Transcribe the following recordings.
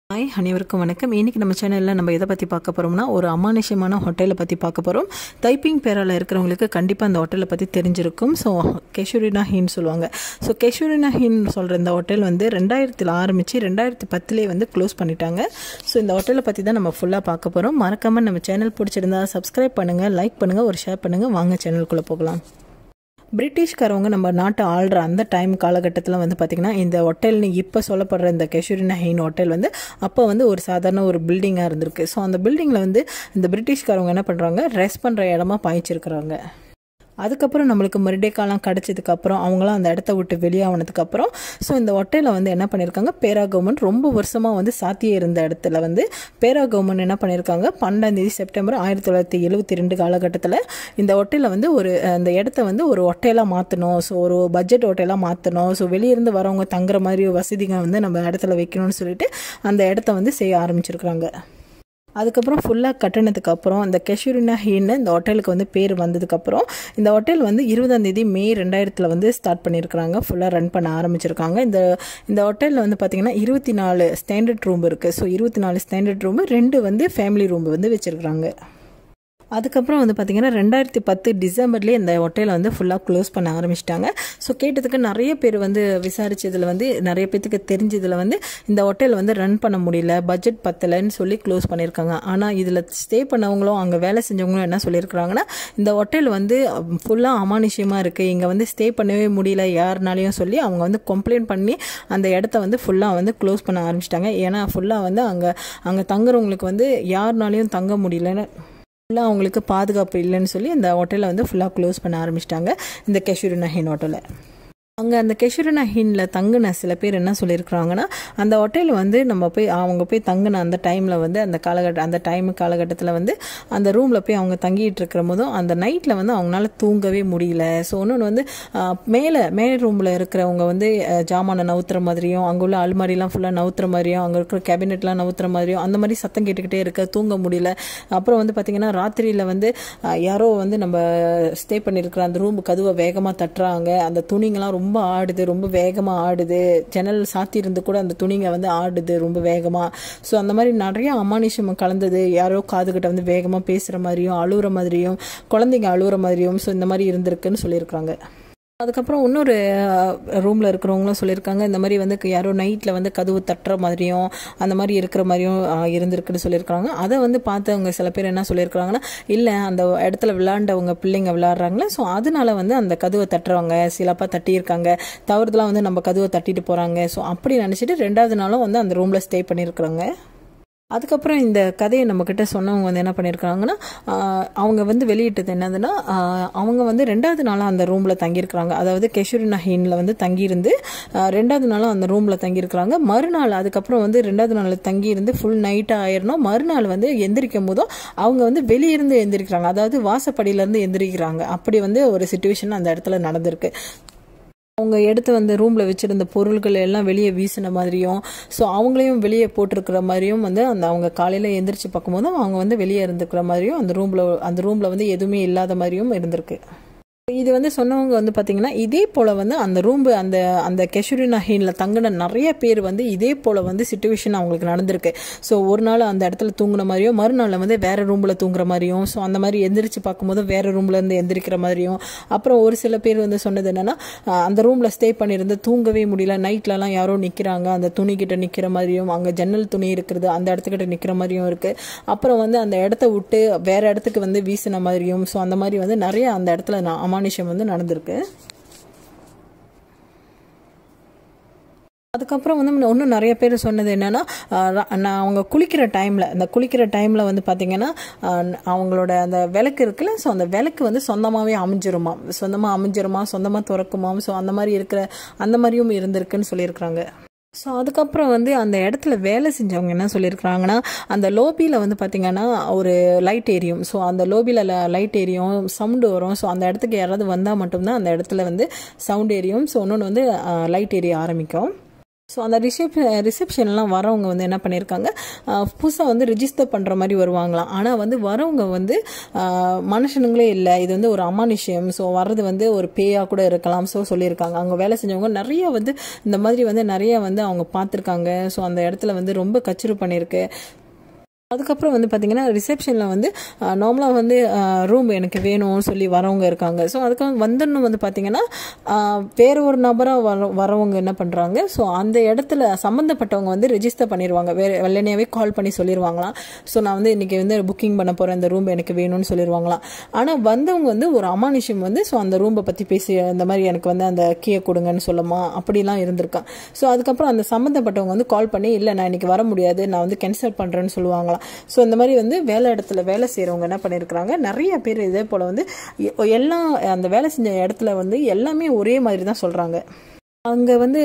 Hi அனைவருக்கும் வணக்கம். இன்றைக்கி நம்ம சேனலில் நம்ம எதை பற்றி பார்க்க போகிறோம்னா ஒரு அமானுஷ்யமான ஹோட்டலை பற்றி பார்க்க போகிறோம். தைப்பிங் பேராவில் இருக்கிறவங்களுக்கு கண்டிப்பாக அந்த ஹோட்டலை பற்றி தெரிஞ்சிருக்கும். ஸோ கெஷுரினா ஹின்னு சொல்லுவாங்க. ஸோ கெஷுரினா ஹின் சொல்கிற இந்த ஹோட்டல் வந்து 2000 ஆரம்பித்து 2010 க்ளோஸ் பண்ணிட்டாங்க. ஸோ இந்த ஹோட்டலை பற்றி தான் நம்ம ஃபுல்லாக பார்க்க போகிறோம். மறக்காமல் நம்ம சேனல் பிடிச்சிருந்தா சப்ஸ்கிரைப் பண்ணுங்கள், லைக் பண்ணுங்கள், ஒரு ஷேர் பண்ணுங்கள். வாங்க சேனலுக்குள்ளே போகலாம். பிரிட்டிஷ்காரவங்க நம்ம நாட்டை ஆள்ற அந்த டைம் காலகட்டத்தில் வந்து பார்த்திங்கன்னா இந்த ஹோட்டல்னு இப்போ சொல்லப்படுற இந்த கெஷுரினா ஹின் ஹோட்டல் வந்து அப்போ வந்து ஒரு சாதாரண ஒரு பில்டிங்காக இருந்திருக்கு. ஸோ அந்த பில்டிங்கில் வந்து இந்த பிரிட்டிஷ்காரவங்க என்ன பண்ணுறாங்க, ரெஸ்ட் பண்ணுற இடமா பாய்ச்சிருக்கிறாங்க. அதுக்கப்புறம் நம்மளுக்கு மறுபடியும் காலம் கிடச்சதுக்கப்புறம் அவங்களாம் அந்த இடத்த விட்டு வெளியானதுக்கப்புறம் ஸோ இந்த ஹோட்டலில் வந்து என்ன பண்ணியிருக்காங்க, பேரா கவர்மெண்ட் ரொம்ப வருஷமாக வந்து சாத்தியே இருந்த இடத்துல வந்து பேரா கவர்மெண்ட் என்ன பண்ணியிருக்காங்க, 12 செப்டம்பர் 1972 காலகட்டத்தில் இந்த ஹோட்டலில் வந்து அந்த இடத்த வந்து ஒரு ஹோட்டலாக மாற்றணும். ஸோ ஒரு பட்ஜெட் ஹோட்டலாக மாற்றணும். ஸோ வெளியிருந்து வரவங்க தங்குற மாதிரி வசதிகள் வந்து நம்ம இடத்துல வைக்கணும்னு சொல்லிட்டு அந்த இடத்த வந்து செய்ய ஆரம்பிச்சிருக்கிறாங்க. அதுக்கப்புறம் ஃபுல்லாக கட்டினதுக்கு அப்புறம் இந்த கெஷுரினா ஹின்னு இந்த ஹோட்டலுக்கு வந்து பேர் வந்ததுக்கப்புறம் இந்த ஹோட்டல் வந்து 20 மே 2000 வந்து ஸ்டார்ட் பண்ணியிருக்கிறாங்க. ஃபுல்லாக ரன் பண்ண ஆரம்பிச்சிருக்காங்க. இந்த ஹோட்டலில் வந்து பார்த்திங்கன்னா 24 ஸ்டாண்டர்ட் ரூம் இருக்குது. ஸோ 24 ஸ்டாண்டர்ட் ரூமு, 2 வந்து ஃபேமிலி ரூம் வந்து வச்சுருக்குறாங்க. அதுக்கப்புறம் வந்து பார்த்திங்கன்னா 2010 டிசம்பர்லேயே இந்த ஹோட்டலை வந்து ஃபுல்லாக க்ளோஸ் பண்ண ஆரம்பிச்சிட்டாங்க. ஸோ கேட்டதுக்கு நிறைய பேர் வந்து விசாரித்ததில் வந்து நிறைய பேத்துக்கு தெரிஞ்சதில் வந்து இந்த ஹோட்டல் வந்து ரன் பண்ண முடியல, பட்ஜெட் பத்தலைன்னு சொல்லி க்ளோஸ் பண்ணியிருக்காங்க. ஆனால் இதில் ஸ்டே பண்ணவங்களும் அங்கே வேலை செஞ்சவங்களும் என்ன சொல்லியிருக்கிறாங்கன்னா, இந்த ஹோட்டல் வந்து ஃபுல்லாக அமானுஷ்யமாக இருக்குது, இங்கே வந்து ஸ்டே பண்ணவே முடியல யாருனாலையும் சொல்லி அவங்க வந்து கம்ப்ளைண்ட் பண்ணி அந்த இடத்த வந்து ஃபுல்லாக வந்து க்ளோஸ் பண்ண ஆரம்பிச்சிட்டாங்க. ஏன்னா ஃபுல்லாக வந்து அங்கே தங்குறவங்களுக்கு வந்து யாருனாலையும் தங்க முடியலன்னு ஃபுல்லாக அவங்களுக்கு பாதுகாப்பு இல்லைன்னு சொல்லி இந்த ஹோட்டலை வந்து ஃபுல்லாக க்ளோஸ் பண்ண ஆரம்பிச்சிட்டாங்க, இந்த கெஷுரினா ஹின் ஹோட்டலை. அங்கே அந்த கெஷுரினா ஹின்னில் தங்கின சில பேர் என்ன சொல்லியிருக்கிறாங்கன்னா, அந்த ஹோட்டல் வந்து அவங்க போய் தங்கின அந்த டைமில் வந்து அந்த காலகட்டத்தில் வந்து அந்த ரூமில் போய் அவங்க தங்கிட்டு இருக்கிற போதும் அந்த நைட்டில் வந்து அவங்களால தூங்கவே முடியல. ஸோ இன்னொன்று வந்து மேலே ரூமில் இருக்கிறவங்க வந்து ஜாமானை நவுத்துற மாதிரியும், அங்கே உள்ள அல்மாரிலாம் ஃபுல்லாக நவுத்துற மாதிரியும், அங்கே இருக்கிற கேபினெட்லாம் நவுத்துற மாதிரியும் அந்த மாதிரி சத்தம் கேட்டுக்கிட்டே இருக்க, தூங்க முடியல. அப்புறம் வந்து பார்த்திங்கன்னா ராத்திரியில் வந்து யாரோ வந்து நம்ம ஸ்டே பண்ணியிருக்கிற அந்த ரூம் கதவை வேகமாக தட்டுறாங்க. அந்த துணிங்கெல்லாம் ரொம்ப ஆடுது, ரொம்ப வேகமாக ஆடுது. ஜன்னல் சாத்தி இருந்து கூட அந்த துணிங்க வந்து ஆடுது ரொம்ப வேகமாக. ஸோ அந்த மாதிரி நிறைய அமானுஷ்யம் கலந்தது. யாரோ காதுகிட்ட வந்து வேகமாக பேசுகிற மாதிரியும், அழுகிற மாதிரியும், குழந்தைங்க அழுகிற மாதிரியும் ஸோ இந்த மாதிரி இருந்திருக்குன்னு சொல்லியிருக்காங்க. அதுக்கப்புறம் இன்னொரு ரூமில் இருக்கிறவங்களும் சொல்லியிருக்காங்க, இந்த மாதிரி வந்து யாரோ நைட்டில் வந்து கதவு தட்டுற மாதிரியும் அந்த மாதிரி இருக்கிற மாதிரியும் இருந்திருக்குன்னு சொல்லியிருக்காங்க. அதை வந்து பார்த்தவங்க சில பேர் என்ன சொல்லியிருக்காங்கன்னா, இல்லை அந்த இடத்துல விளையாண்டவங்க பிள்ளைங்க விளையாடுறாங்களே, ஸோ அதனால வந்து அந்த கதவை தட்டுறவங்க சிலப்பா தட்டியிருக்காங்க, தவறுதெல்லாம் வந்து நம்ம கதவை தட்டிட்டு போகிறாங்க. ஸோ அப்படி நினச்சிட்டு 2வது நாளும் வந்து அந்த ரூமில் ஸ்டே பண்ணியிருக்கிறாங்க. அதுக்கப்புறம் இந்த கதையை நம்மக்கிட்ட சொன்னவங்க வந்து என்ன பண்ணியிருக்காங்கன்னா, அவங்க வந்து வெளியிட்டது என்னதுன்னா, அவங்க வந்து 2வது நாளாக அந்த ரூமில் தங்கியிருக்கிறாங்க. அதாவது கெஷுரினா ஹின்னில் வந்து தங்கியிருந்து 2வது நாளாக அந்த ரூமில் தங்கியிருக்கிறாங்க. மறுநாள் அதுக்கப்புறம் வந்து 2வது நாள் தங்கியிருந்து ஃபுல் நைட்டாக ஆயிடணும். மறுநாள் வந்து எந்திரிக்கும் போதும் அவங்க வந்து வெளியிருந்து எந்திரிக்கிறாங்க, அதாவது வாசப்படியிலேருந்து எந்திரிக்கிறாங்க. அப்படி வந்து ஒரு சிச்சுவேஷன் அந்த இடத்துல நடந்திருக்கு. அவங்க எடுத்து வந்து ரூமில் வச்சுருந்த பொருட்கள் எல்லாம் வெளியே வீசின மாதிரியும், ஸோ அவங்களையும் வெளியே போட்டிருக்கிற மாதிரியும் வந்து அவங்க காலையில் எந்திரிச்சு பார்க்கும்போதும் அவங்க வந்து வெளியே இருந்துக்கிற மாதிரியும், அந்த ரூமில் வந்து எதுவுமே இல்லாத மாதிரியும் இருந்திருக்கு. இது வந்து சொன்னவங்க வந்து பார்த்திங்கன்னா, இதே போல் வந்து அந்த கெஷுரினா ஹின்னில் தங்கின நிறைய பேர் வந்து இதே போல் வந்து சிச்சுவேஷன் அவங்களுக்கு நடந்திருக்கு. ஸோ ஒரு நாள் அந்த இடத்துல தூங்குன மாதிரியும், மறுநாள் வந்து வேறு ரூமில் தூங்குற மாதிரியும், ஸோ அந்த மாதிரி எந்திரிச்சு பார்க்கும்போது வேறு ரூம்லேருந்து எந்திரிக்கிற மாதிரியும். அப்புறம் ஒரு சில பேர் வந்து சொன்னது என்னென்னா, அந்த ரூமில் ஸ்டே பண்ணியிருந்து தூங்கவே முடியல, நைட்லலாம் யாரோ நிற்கிறாங்க, அந்த துணிக்கிட்ட நிற்கிற மாதிரியும், அங்கே ஜன்னல் துணி இருக்கிறது அந்த இடத்துக்கிட்ட நிற்கிற மாதிரியும் இருக்குது. அப்புறம் வந்து அந்த இடத்த விட்டு வேறு இடத்துக்கு வந்து வீசின மாதிரியும், ஸோ அந்த மாதிரி வந்து நிறைய அந்த இடத்துல அமானுஷ்யம் வந்து நடந்திருக்கு. அதுக்கப்புறம் வந்து இன்னும் நிறைய பேர் சொன்னது என்னென்னா, அவங்க குளிக்கிற டைமில் வந்து பார்த்திங்கன்னா அவங்களோட அந்த விளக்கு இருக்குல்ல, ஸோ அந்த விளக்கு வந்து சொந்தமாகவே அமைஞ்சிருமா, சொந்தமாக திறக்குமா. ஸோ அந்த மாதிரியும் இருந்திருக்குன்னு சொல்லியிருக்கிறாங்க. ஸோ அதுக்கப்புறம் வந்து அந்த இடத்துல வேலை செஞ்சவங்க என்ன சொல்லியிருக்கிறாங்கன்னா, அந்த லோபியில் வந்து பார்த்திங்கன்னா ஒரு லைட் எரியும். ஸோ அந்த லோபியில் லைட் எரியும், சவுண்டு வரும். ஸோ அந்த இடத்துக்கு யாராவது வந்தால் மட்டும்தான் அந்த இடத்துல வந்து சவுண்ட் எரியும். ஸோ இன்னொன்று வந்து லைட் எரிய ஆரம்பிக்கும். ஸோ அந்த ரிசப்ஷன்லாம் வரவங்க வந்து என்ன பண்ணியிருக்காங்க, புதுசாக வந்து ரிஜிஸ்டர் பண்ணுற மாதிரி வருவாங்களாம். ஆனால் வந்து வரவங்க வந்து மனுஷனுங்களே இல்லை, இது வந்து ஒரு அமானுஷ்யம், ஸோ வர்றது வந்து ஒரு பேயாக கூட இருக்கலாம். ஸோ சொல்லியிருக்காங்க. அவங்க வேலை செஞ்சவங்க நிறைய வந்து இந்த மாதிரி வந்து நிறைய வந்து அவங்க பார்த்துருக்காங்க. ஸோ அந்த இடத்துல வந்து ரொம்ப கச்சிரு பண்ணியிருக்கு. அதுக்கப்புறம் வந்து பார்த்தீங்கன்னா ரிசப்ஷனில் வந்து நார்மலாக வந்து ரூம் எனக்கு வேணும்னு சொல்லி வரவங்க இருக்காங்க. ஸோ அதுக்கு வந்துடணும் வந்து பார்த்தீங்கன்னா வேறு ஒரு நபராக வரவங்க என்ன பண்ணுறாங்க, ஸோ அந்த இடத்துல சம்மந்தப்பட்டவங்க வந்து ரெஜிஸ்டர் பண்ணிடுவாங்க. வெள்ளனையாவே கால் பண்ணி சொல்லிடுவாங்களாம். ஸோ நான் வந்து இன்றைக்கி வந்து புக்கிங் பண்ண போகிறேன், இந்த ரூம் எனக்கு வேணும்னு சொல்லிடுவாங்களாம். ஆனால் வந்தவங்க வந்து ஒரு அமானுஷ்யம் வந்து ஸோ அந்த ரூமை பற்றி பேசி இந்த மாதிரி எனக்கு வந்து அந்த கீயை கொடுங்கன்னு சொல்லுமா அப்படிலாம் இருந்திருக்கான். ஸோ அதுக்கப்புறம் அந்த சம்மந்தப்பட்டவங்க வந்து கால் பண்ணி இல்லை நான் இன்றைக்கி வர முடியாது, நான் வந்து கேன்சல் பண்ணுறேன்னு சொல்லுவாங்களாம். ஸோ இந்த மாதிரி வந்து இடத்துல வேலை செய்கிறவங்க என்ன பண்ணியிருக்கிறாங்க, நிறைய பேர் இதே போல் வந்து எல்லாம் அந்த வேலை செஞ்ச இடத்துல வந்து எல்லாமே ஒரே மாதிரி தான் சொல்கிறாங்க. அங்கே வந்து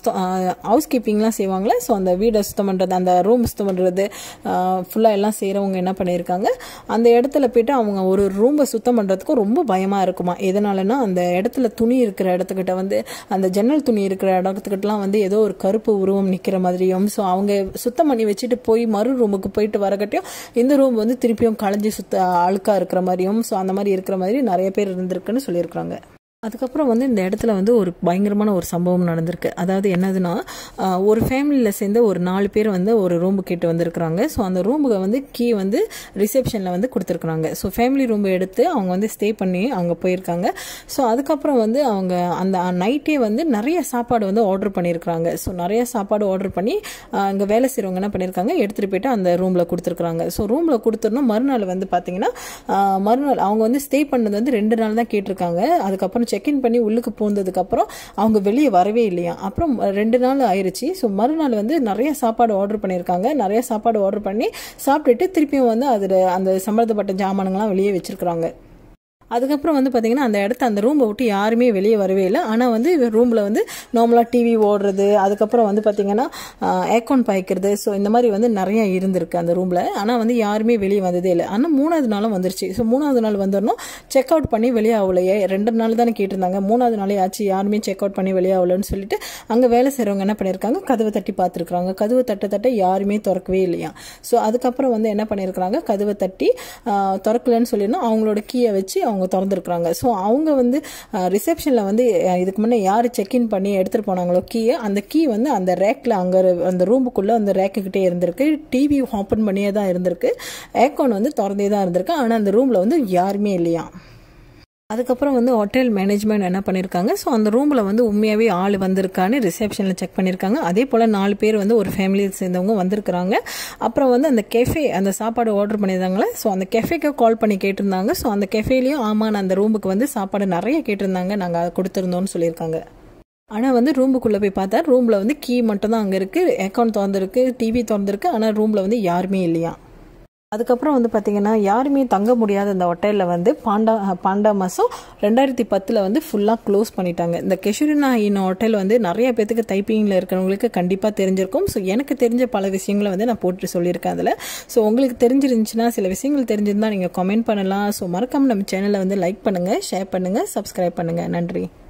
ஹவுஸ் கீப்பிங்லாம் செய்வாங்களே, ஸோ அந்த வீடை சுத்தம் பண்ணுறது, அந்த ரூம் சுத்தம் பண்ணுறது ஃபுல்லாக எல்லாம் செய்கிறவங்க என்ன பண்ணியிருக்காங்க, அந்த இடத்துல போய்ட்டு அவங்க ஒரு ரூமை சுத்தம் பண்ணுறதுக்கும் ரொம்ப பயமாக இருக்குமா. எதனாலனா அந்த இடத்துல துணி இருக்கிற இடத்துக்கிட்ட வந்து அந்த ஜன்னல் துணி இருக்கிற இடத்துக்கிட்டலாம் வந்து ஏதோ ஒரு கருப்பு உருவம் நிற்கிற மாதிரியும், ஸோ அவங்க சுத்தம் பண்ணி வச்சுட்டு போய் மறு ரூமுக்கு போயிட்டு வரக்கட்டையும் இந்த ரூம் வந்து திருப்பியும் களைஞ்சி அழுக்காக இருக்கிற மாதிரியும், ஸோ அந்த மாதிரி இருக்கிற மாதிரி நிறைய பேர் இருந்திருக்குன்னு சொல்லியிருக்கிறாங்க. அதுக்கப்புறம் வந்து இந்த இடத்துல வந்து ஒரு பயங்கரமான ஒரு சம்பவம் நடந்திருக்கு. அதாவது என்னதுன்னா, ஒரு ஃபேமிலியில் சேர்ந்து ஒரு 4 பேர் வந்து ஒரு ரூமு கேட்டு வந்திருக்கிறாங்க. ஸோ அந்த ரூமுக்கு வந்து கீ வந்து ரிசப்ஷனில் வந்து கொடுத்துருக்குறாங்க. ஸோ ஃபேமிலி ரூம் எடுத்து அவங்க வந்து ஸ்டே பண்ணி அங்கே போயிருக்காங்க. ஸோ அதுக்கப்புறம் வந்து அவங்க அந்த நைட்டே வந்து நிறைய சாப்பாடு வந்து ஆர்டர் பண்ணியிருக்கிறாங்க. ஸோ நிறைய சாப்பாடு ஆர்டர் பண்ணி அங்கே வேலை செய்கிறவங்க என்ன பண்ணியிருக்காங்க, எடுத்துகிட்டு போய்ட்டு அந்த ரூமில் கொடுத்துருக்குறாங்க. ஸோ ரூமில் கொடுத்துருந்தோம். மறுநாள் வந்து பார்த்தீங்கன்னா மறுநாள் அவங்க வந்து ஸ்டே பண்ணது வந்து 2 நாள் தான் கேட்டிருக்காங்க. அதுக்கப்புறம் செக்இன் பண்ணி உள்ளுக்கு போனதுக்கப்புறம் அவங்க வெளியே வரவே இல்லையா. அப்புறம் 2 நாள் ஆயிடுச்சு. ஸோ மறுநாள் வந்து நிறைய சாப்பாடு ஆர்டர் பண்ணியிருக்காங்க. நிறைய சாப்பாடு ஆர்டர் பண்ணி சாப்பிட்டுட்டு திருப்பியும் வந்து அதில் அந்த சம்பந்தப்பட்ட ஜாமானுங்கள்லாம் வெளியே வச்சிருக்கிறாங்க. அதுக்கப்புறம் வந்து பார்த்தீங்கன்னா அந்த இடத்த அந்த ரூமை விட்டு யாருமே வெளியே வரவே இல்லை. ஆனால் வந்து ரூமில் வந்து நார்மலாக டிவி ஓடுறது, அதுக்கப்புறம் வந்து பார்த்தீங்கன்னா ஏர்கான் பாய்க்கிறது, ஸோ இந்த மாதிரி வந்து நிறைய இருந்திருக்கு அந்த ரூமில். ஆனால் வந்து யாருமே வெளியே வந்ததே இல்லை. ஆனால் 3வது நாளும் வந்துருச்சு. ஸோ 3வது நாள் வந்துடணும், செக் அவுட் பண்ணி வெளியே ஆகலையே. 2 நாள் தானே கேட்டிருந்தாங்க, 3வது நாளே ஆச்சு, யாருமே செக் அவுட் பண்ணி வெளியே ஆகலன்னு சொல்லிட்டு அங்கே வேலை செய்கிறவங்க என்ன பண்ணியிருக்காங்க, கதவை தட்டி பார்த்துருக்குறாங்க. கதவை தட்ட யாருமே திறக்கவே இல்லையா. ஸோ அதுக்கப்புறம் வந்து என்ன பண்ணியிருக்கிறாங்க, கதவை தட்டி திறக்கலன்னு சொல்லிடணும், அவங்களோட கீயை வச்சு அவங்க திறந்துருக்குறாங்க. ஸோ அவங்க வந்து ரிசப்ஷனில் வந்து இதுக்கு முன்னே யார் செக்இன் பண்ணி எடுத்துகிட்டு போனாங்களோ கீயை, அந்த கீ வந்து அந்த ரேக்கில் அங்கே அந்த ரூமுக்குள்ளே அந்த ரேக்குக்கிட்டே இருந்திருக்கு. டிவி ஓப்பன் பண்ணியே தான் இருந்திருக்கு, ஏர்கான் வந்து திறந்தே தான் இருந்திருக்கு. ஆனால் அந்த ரூமில் வந்து யாருமே இல்லையா. அதுக்கப்புறம் வந்து ஹோட்டல் மேனேஜ்மெண்ட் என்ன பண்ணியிருக்காங்க, ஸோ அந்த ரூமில் வந்து உண்மையாகவே ஆள் வந்திருக்கான்னு ரிசப்ஷனில் செக் பண்ணியிருக்காங்க. அதே போல் 4 பேர் வந்து ஒரு ஃபேமிலியை சேர்ந்தவங்க வந்திருக்கிறாங்க. அப்புறம் வந்து அந்த கெஃபே அந்த சாப்பாடு ஆர்டர் பண்ணியிருந்தாங்களே, ஸோ அந்த கெஃபேக்கு கால் பண்ணி கேட்டிருந்தாங்க. ஸோ அந்த கெஃபேலையும் ஆமாம் நான் அந்த ரூமுக்கு வந்து சாப்பாடு நிறைய கேட்டிருந்தாங்க, நாங்கள் அதை கொடுத்துருந்தோம்னு சொல்லியிருக்காங்க. ஆனால் வந்து ரூமுக்குள்ளே போய் பார்த்தா ரூமில் வந்து கீ மட்டும் தான் அங்கே இருக்குது, அக்கௌண்ட் திறந்துருக்கு, டிவி திறந்துருக்கு, ஆனால் ரூமில் வந்து யாருமே இல்லையா. அதுக்கப்புறம் வந்து பார்த்தீங்கன்னா யாருமே தங்க முடியாத இந்த ஹோட்டலில் வந்து பாண்டா மாதம் 2010 வந்து ஃபுல்லாக க்ளோஸ் பண்ணிட்டாங்க. இந்த கெஷுரினா இன் ஹோட்டல் வந்து நிறைய பேத்துக்கு தைப்பிங்கில் இருக்கிறவங்களுக்கு கண்டிப்பாக தெரிஞ்சிருக்கும். ஸோ எனக்கு தெரிஞ்ச பல விஷயங்களை வந்து நான் போட்டு சொல்லியிருக்கேன் அதில். ஸோ உங்களுக்கு தெரிஞ்சிருந்துச்சுன்னா, சில விஷயங்கள் தெரிஞ்சிருந்தால் நீங்கள் கமெண்ட் பண்ணலாம். ஸோ மறக்காமல் நம்ம சேனலை வந்து லைக் பண்ணுங்கள், ஷேர் பண்ணுங்கள், சப்ஸ்கிரைப் பண்ணுங்கள். நன்றி.